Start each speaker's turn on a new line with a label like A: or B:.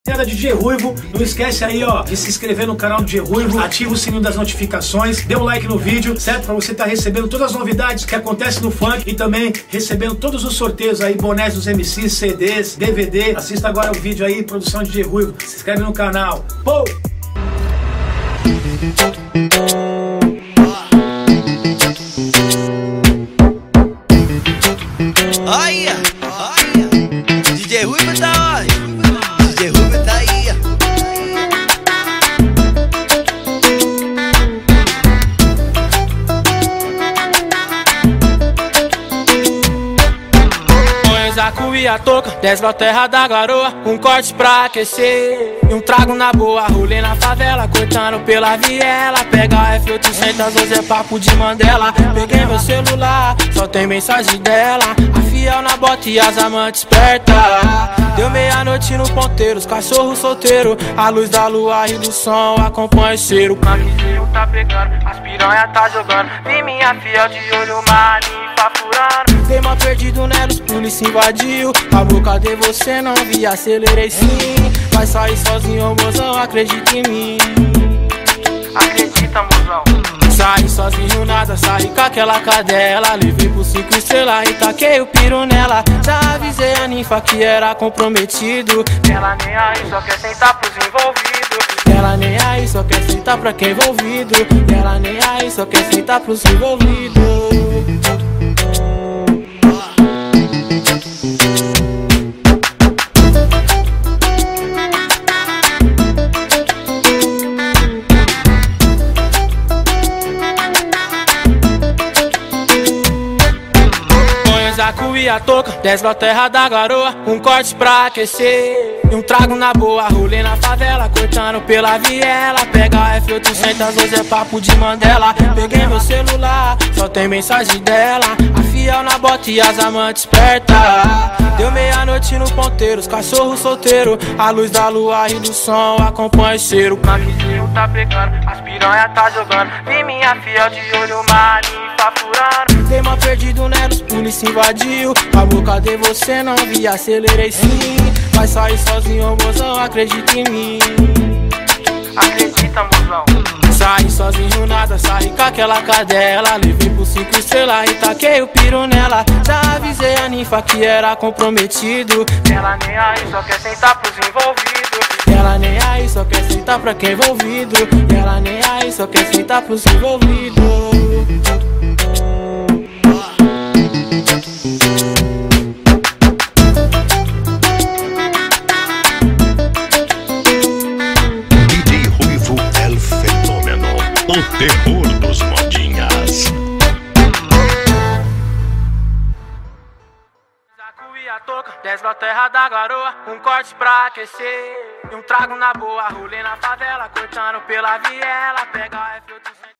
A: DJ Ruivo, não esquece aí, ó, de se inscrever no canal do DJ Ruivo, ativa o sininho das notificações, dê um like no vídeo, certo? Pra você estar recebendo todas as novidades que acontecem no funk e também recebendo todos os sorteios aí, bonés dos MCs, CDs, DVD. Assista agora o vídeo aí, produção de DJ Ruivo, se inscreve no canal. Pô!
B: Olha, DJ Ruivo tá onde? DJ Ruivo tá aí.
C: Põe o Zacu e a touca, desce pra terra da garoa, um corte pra aquecer e um trago na boa. Rolê na favela, cortando pela viela. Pega a F800, hoje é papo de Mandela. Peguei meu celular, só tem mensagem dela. A fiel na bota e as amantes perto. Deu meia-noite no ponteiro, os cachorros solteiros. A luz da lua e do som acompanha o cheiro. O camisinho tá pegando, as piranha tá jogando. Vi minha fiel de olho marinho furando. Dei mal perdido nela, os polícia invadiu. Amor, cadê você? Não vi, acelerei sim. Vai sair sozinho, mozão, acredita em mim. Acredita, mozão. Saí sozinho nada, saí com aquela cadela. Levei por 5 estrelas e taquei o piro nela. Já avisei a ninfa que era comprometido. Ela nem aí, só quer sentar pros envolvidos. Ela nem aí, só quer sentar pra quem envolvido. Ela nem aí, só quer sentar pros envolvidos. Zacu e a touca, desce pra terra da garoa, um corte pra aquecer e um trago na boa. Rolê na favela, cortando pela viela. Pega a F800, hoje é papo de Mandela. Peguei meu celular, só tem mensagem dela. A fiel na bota e as amantes perto. Deu meia-noite no ponteiro, os cachorros solteiros. A luz da lua e do som acompanha o cheiro. O camisinho tá pegando, as piranha tá jogando. Vi minha fiel de olho marinho furando. Dei mal perdido nela, os polícia invadiu. Amor, cadê você? Não vi, acelerei sim. Vai sair sozinho, mozão, acredita em mim. Acredita, mozão. Saí sozinho nada, saí com aquela cadela. Levei por 5 estrelas e taquei o piro nela. Já avisei a ninfa que era comprometido. Ela nem aí, só quer sentar pros envolvidos. Ela nem aí, só quer sentar pra quem envolvido. Ela nem aí, só quer sentar pros envolvidos.
D: O terror dos modinhas.
C: Zacu e a touca, desce pra terra da garoa, um corte pra aquecer e um trago na boa. Rolê na favela, cortando pela viela. Pega a F800.